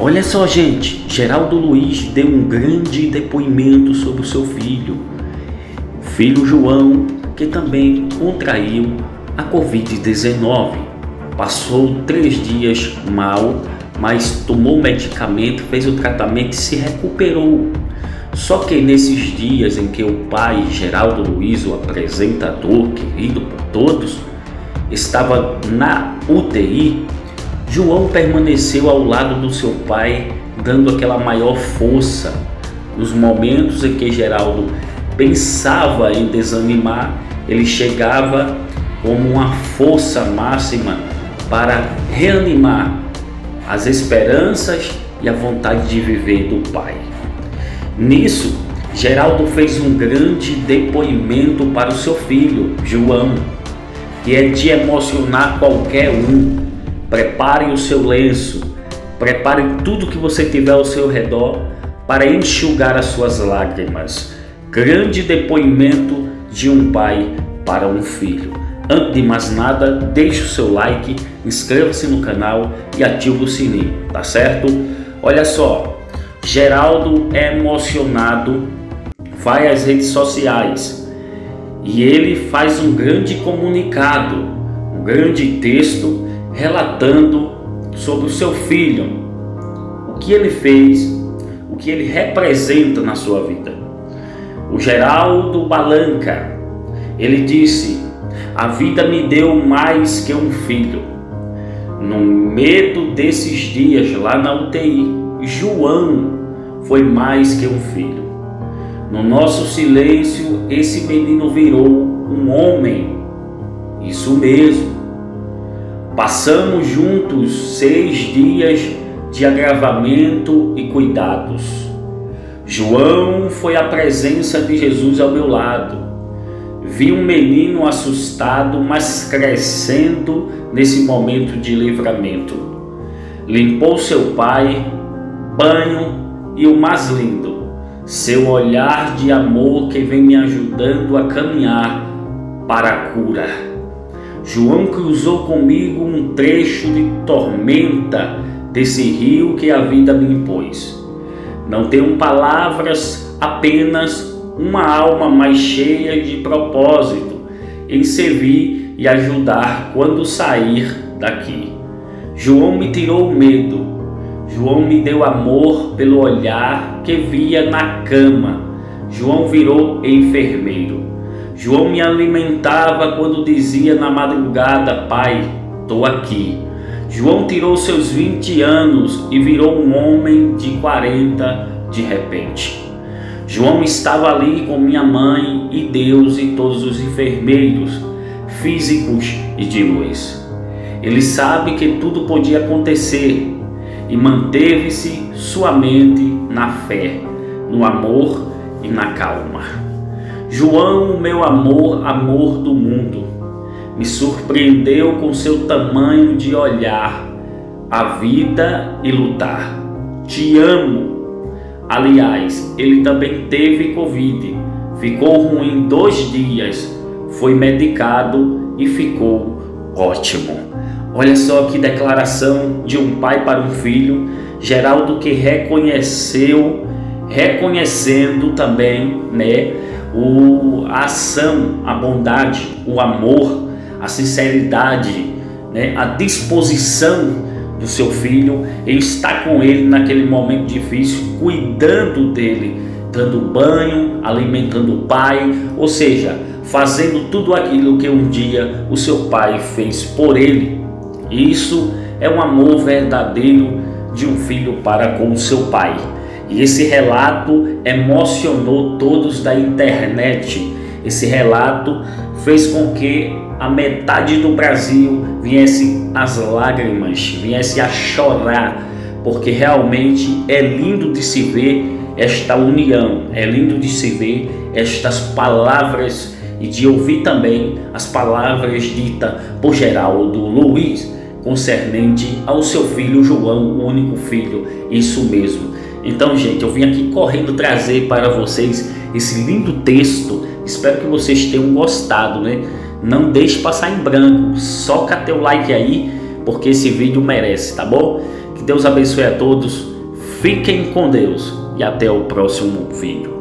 Olha só, gente, Geraldo Luiz deu um grande depoimento sobre o seu filho, o filho João, que também contraiu a Covid-19. Passou 3 dias mal, mas tomou medicamento, fez o tratamento e se recuperou. Só que nesses dias em que o pai, Geraldo Luiz, o apresentador querido por todos, estava na UTI, João permaneceu ao lado do seu pai, dando aquela maior força. Nos momentos em que Geraldo pensava em desanimar, ele chegava como uma força máxima para reanimar as esperanças e a vontade de viver do pai. Nisso, Geraldo fez um grande depoimento para o seu filho, João, que é de emocionar qualquer um. Prepare o seu lenço, prepare tudo que você tiver ao seu redor para enxugar as suas lágrimas. Grande depoimento de um pai para um filho. Antes de mais nada, deixe o seu like, inscreva-se no canal e ative o sininho, tá certo? Olha só, Geraldo é emocionado, vai às redes sociais e ele faz um grande comunicado, um grande texto relatando sobre o seu filho, o que ele fez, o que ele representa na sua vida. O Geraldo Balanca, ele disse: "A vida me deu mais que um filho. No medo desses dias lá na UTI, João foi mais que um filho. No nosso silêncio, esse menino virou um homem. Isso mesmo. Passamos juntos 6 dias de agravamento e cuidados. João foi a presença de Jesus ao meu lado. Vi um menino assustado, mas crescendo nesse momento de livramento. Limpou seu pai, banho e o mais lindo, seu olhar de amor que vem me ajudando a caminhar para a cura. João cruzou comigo um trecho de tormenta desse rio que a vida me impôs. Não tenho palavras, apenas uma alma mais cheia de propósito em servir e ajudar quando sair daqui. João me tirou o medo. João me deu amor pelo olhar que via na cama. João virou enfermeiro. João me alimentava quando dizia na madrugada: Pai, estou aqui. João tirou seus 20 anos e virou um homem de 40 de repente. João estava ali com minha mãe e Deus e todos os enfermeiros, físicos e de luz. Ele sabe que tudo podia acontecer e manteve-se sua mente na fé, no amor e na calma. João, meu amor, amor do mundo, me surpreendeu com seu tamanho de olhar a vida e lutar. Te amo. Aliás, ele também teve Covid, ficou ruim 2 dias, foi medicado e ficou ótimo. Olha só que declaração de um pai para um filho. Geraldo que reconhecendo também, né, a ação, a bondade, o amor, a sinceridade, né, a disposição do seu filho em estar com ele naquele momento difícil, cuidando dele, dando banho, alimentando o pai, ou seja, fazendo tudo aquilo que um dia o seu pai fez por ele. Isso é um amor verdadeiro de um filho para com o seu pai. E esse relato emocionou todos da internet. Esse relato fez com que a metade do Brasil viesse às lágrimas, viesse a chorar, porque realmente é lindo de se ver esta união, é lindo de se ver estas palavras e de ouvir também as palavras ditas por Geraldo Luiz, concernente ao seu filho João, o único filho. Isso mesmo. Então, gente, eu vim aqui correndo trazer para vocês esse lindo texto. Espero que vocês tenham gostado, né? Não deixe passar em branco. Soca teu like aí, porque esse vídeo merece, tá bom? Que Deus abençoe a todos. Fiquem com Deus e até o próximo vídeo.